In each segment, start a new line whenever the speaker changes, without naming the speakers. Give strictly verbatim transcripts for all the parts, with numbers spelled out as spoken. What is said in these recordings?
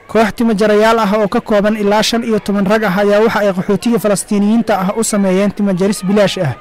koox timajarayaal ah oo ka kooban ilaa shan iyo toban rag ah ayaa waxa ay qaxootiga Falastiiniyiinta ah u sameeyeen timajaris bilaash ah.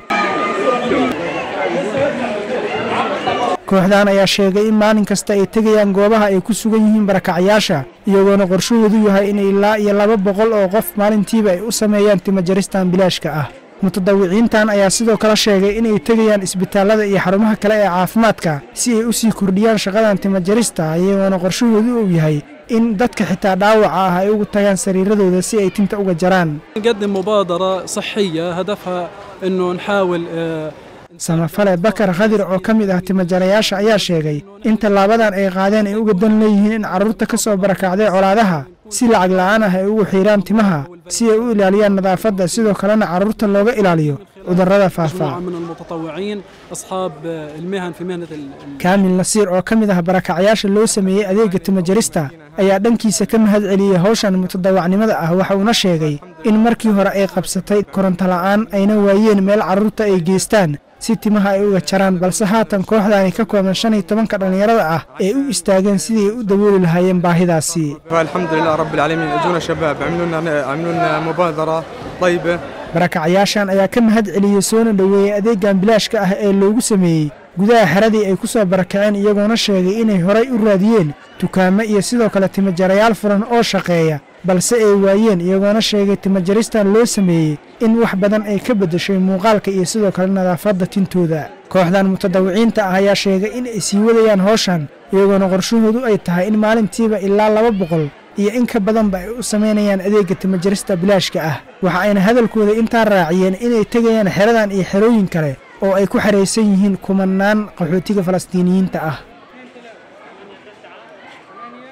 kooxdan ayaa sheegay in maalin kasta ay tagayaan goobaha ay ku sugan yihiin barakacayaasha iyagoona qorshahoodu yahay in ilaa iyo laba boqol oo qof maalintiiba ay u sameeyaan timajaristan bilaashka ah. mutadawiciintan ayaa sidoo kale sheegay in ay tagayaan isbitaalada iyo xarumaha kale ee caafimaadka si ay u sii kordhiyaan shaqadan timajarista iyagoona qorshahoodu uu yahay in dadka xitaa dhaawaca ah ay ugu tagaan sariiradooda si ay tinta uga jaraan.
نقدم مبادرة صحية هدفها إنه نحاول
samafale bakar khadir oo ka mid ah timajarayaasha ayaa sheegay in tallaabadan ay qaadeen ay uga dan leeyihiin in carruurta ka soo barakacday colaadaha si lacag la'aan ah ay ugu xiiraan timaha si ay u ilaaliyaan nadaafadda sidoo kalena carruurta looga ilaaliyo cudurrada faafa. kaamil nasiir oo ka mid ah barakacayaasha loo sameeyey adeegga timajarista ayaa dhankiisa ka mahad celiyey hawshan mutadawacnimada ah waxa uuna sheegay in markii hore ay qabsatay koronto la'aan ayna waayeen meel carruurta ay geystaan si timaha ay uga jaraan balse haatan kooxdaani ka kooban shan iyo tobanka dhalinyarada ah ee u istaageen sidii ay u dabooli lahaayeen baahidaasi.
alxamdulilah rabbil caalamiin ajuuna shabaab camiluna camiluna mubaadara طيبة.
barakacayaashan ayaa ka mahad celiyey soona dhaweeyey adeeggan bilaashka ah ee loogu sameeyey gudaha xeradii ay ku soo barakaceen iyagoona sheegay inay horay u raadiyeen dukaamo iyo sidoo kale timajarayaal furan oo shaqeeya balse ay waayeen iyagoona sheegay timajaristan loo sameeyey in wax badan ay ka beddeshay muuqaalka iyo sidoo kale nadaafadda tintooda. kooxdan mutadawiciinta ah ayaa sheegay in ay sii wadayaan hawshan iyagoona qorshahoodu ay tahay in maalintiiba ilaa laba boqol iyo in ka badanba ay u sameynayaan adeegga timajarista bilaashka ah. waxa ayna hadalkooda intaa raaciyeen inay tegayaan xeradan iyo xerooyin kale oo ay ku xareysan yihiin kumanaan qaxootiga Falastiiniyiinta ah.